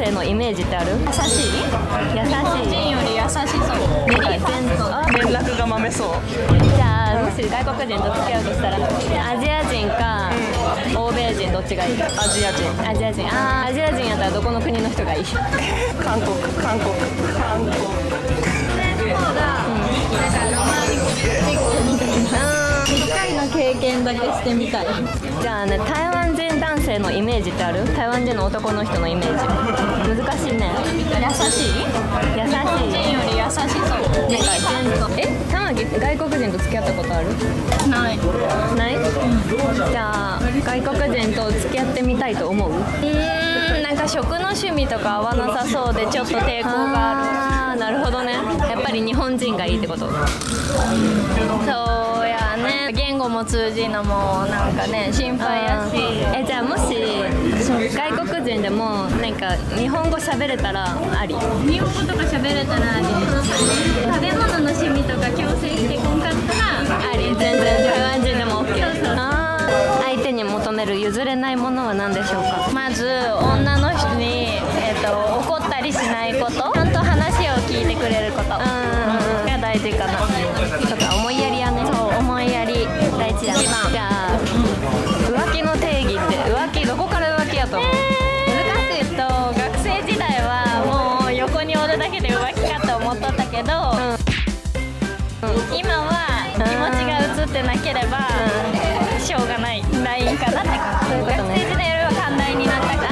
性のイメージってある？ 優しい？ 優しい。 日本人より優しそう。 連絡がまめそう。 じゃあもし外国人と付き合うとしたら、アジア人か欧米人どっちがいい？ アジア人。 アジア人。アジア人やったらどこの国の人がいい？ 韓国。 一回の経験だけしてみたい。 じゃあね、台湾人男性のイメージってある？台湾人の男の人のイメージ。難しいね。 優しい？ 優しい。 日本人より優しそう。 玉木外国人と付き合ったことある？ ない。 ない？じゃあ外国人と付き合ってみたいと思う？ なんか食の趣味とか合わなさそうでちょっと抵抗がある。 なるほどね。やっぱり日本人がいいってこと？ そうやね。言語も通じのもなんかね心配やし。 じゃあもし外国人でもなんか日本語喋れたらあり？ 日本語とか喋れたらあり。食べ物の趣味とか強制してこんかったらあり。全然台湾人でも OK。相手に求める譲れないものは何でしょうか？ まず女の人に、怒ったりしないこと、ちゃんと話を聞いてくれることが大事かな。 とか思いやりやね。 そう、思いやり大事だ。 じゃあ浮気の定義って浮気どこから浮気やと思う？ 難しいと学生時代はもう横におるだけで浮気かと思っとったけど、今は気持ちが移ってなければ、しょうがないラインかなって感じ。学生時代よりは寛大になったから、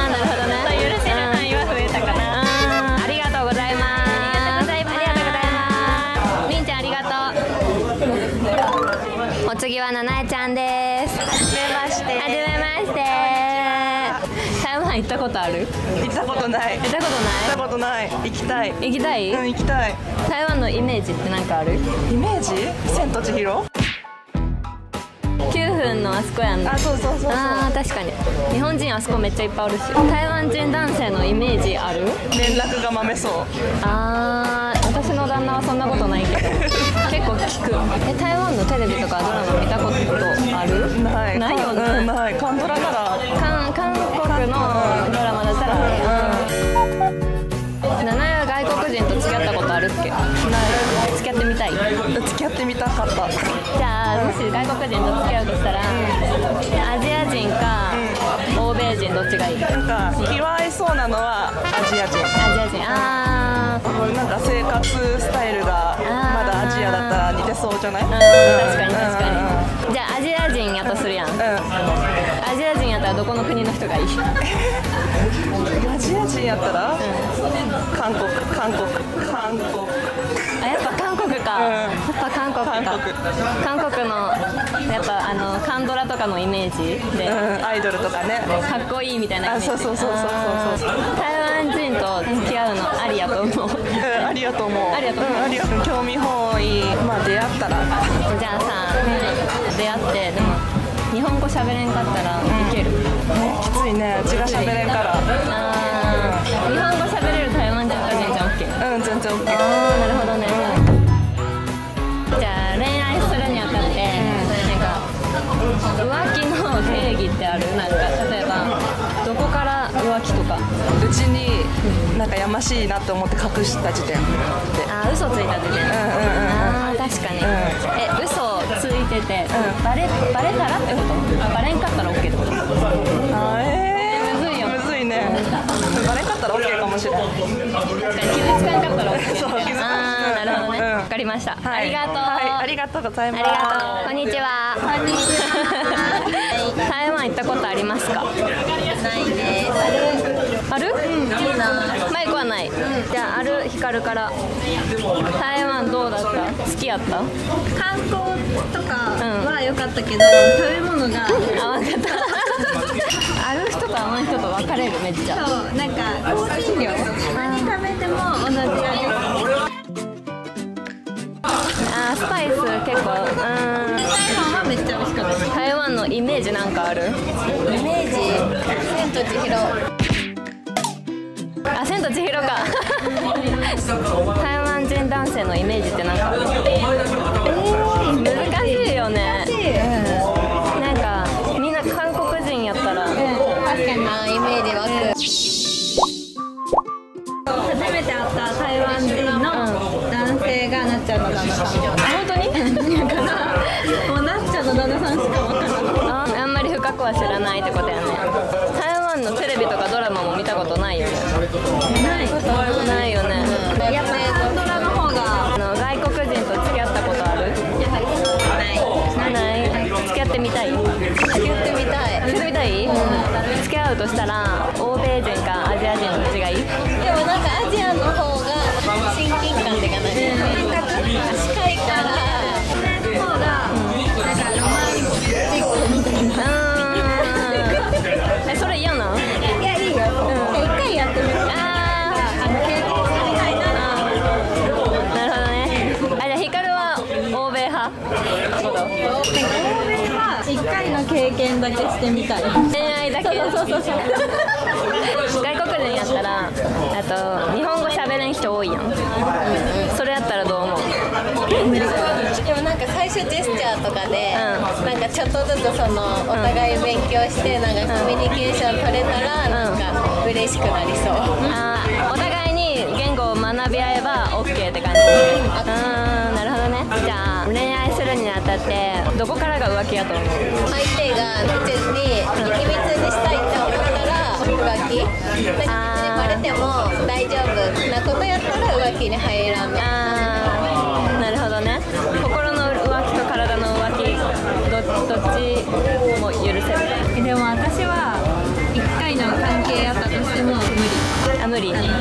なるほどね。 許せる範囲は増えたかな。 ありがとうございます。りんちゃんありがとう。お次はななえちゃんです。 はじめまして。 はじめまして。台湾行ったことある？ 行ったことない。 行ったことない？ 行きたい。 行きたい？ 行きたい。 台湾のイメージって何かある？ イメージ？千と千尋 ？9分のあそこやんな。 あ、そう。 あー確かに日本人あそこめっちゃいっぱいあるし。台湾人男性のイメージある？ 連絡がまめそう。 私の旦那はそんなことないけど結構聞く。台湾のテレビとかドラマ見たことある？ないよね。 ない。韓ドラなら韓国のドラマだったら七重は外国人と付き合ったことあるっけ？ない。付き合ってみたい？ 付き合ってみたかった。 じゃあもし外国人と付き合うとしたら、アジア人か欧米人どっちがいい？ なんか気は合いそうなのはアジア人。 アジア人。 なんか生活スタイルがまだアジアだったら似てそうじゃない？ 確かに。じゃあアジア人やとするやん。アジア人やったらどこの国の人がいい？ アジア人やったら韓国。 やっぱ韓国か。やっぱ韓国か。韓国のやっぱカンドラとかのイメージで、 アイドルとかね、 かっこいいみたいなイメージ。 そう。 台湾人と付き合うのありやと思う。 ありがとう思う。興味本位。まあ出会ったら。 じゃあさ、出会ってでも日本語喋れんかったらいける？ きついね。うちが喋れんから。 日本語喋れる台湾人か全然 OK？ 全然 OK。 なるほどね。じゃあ恋愛するにあたって、なんか浮気の定義ってある？なんか例えばどこから浮気とか。 うちになんかやましいなって思って隠した時点で。 嘘ついた時点。確かに。嘘ついてて、バレたらってこと？バレんかったら OK ってこと？ むずいね。バレんかったら OK かもしれない。 確かに傷つかんかったら OK。そう、なるほどね。わかりました。ありがとう。 ありがとうございます。 こんにちは。台湾行ったことありますか？ ないです。 ある？マイクはない。じゃあヒカルから。台湾どうだった？好きやった？ 観光とかは良かったけど、食べ物が合わなかった。ある人と合わん人と分かれるめっちゃ。 そう、なんか香辛料何食べても同じ味。 スパイス結構台湾はめっちゃ美味しかった。 台湾のイメージなんかある？ イメージ千と千尋。 千と千尋か。台湾人男性のイメージってなんかある？難しいよね。なんかみんな韓国人やったら、 確かにな、イメージ湧く。 ちゃんの旦那さん。 本当に？ だからもうなっちゃんの旦那さんしかわからない。 あんまり深くは知らないってことやね。台湾のテレビとかドラマも見たことないよね。ないよね。 やっぱ韓ドラの方が外国人と付き合ったことある？ない。付き合ってみたい？ 付き合ってみたい。 付き合ってみたい？付き合うとしたら欧米人かアジア人の違い？ でもなんかアジアの方が親近感っていうかな、近いからその方がなんかロマンチックみたいな。 それ嫌な？ いやいいよ。一回やってみる。経験してみたいな。 なるほどね。じゃあヒカルは欧米派？ 欧米は一回の経験だけしてみたい。 恋愛だけ。外国人やったら、あと日本語喋れん人多いやん。それやったらどう思う？ でもなんか最初ジェスチャーとかで、なんかちょっとずつそのお互い勉強してなんかコミュニケーション取れたらなんか嬉しくなりそう。 お互いに言語を学び合えば OK って感じ。なるほどね。じゃあ恋愛するにあたってどこからが浮気やと思う？ 相手が別に秘密にしたいって思ったら浮気。バレても大丈夫なことやったら浮気に入らない。 なるほどね。心の浮気と体の浮気どっちも許せる？ でも私は1回の関係やったとしても無理。 無理。